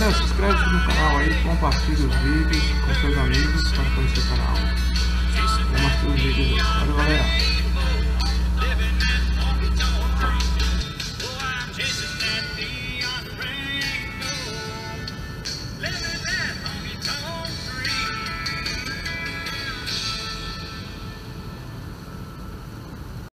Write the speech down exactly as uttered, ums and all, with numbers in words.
Galera, se inscreve no canal aí, compartilha os vídeos com seus amigos para conhecer o canal.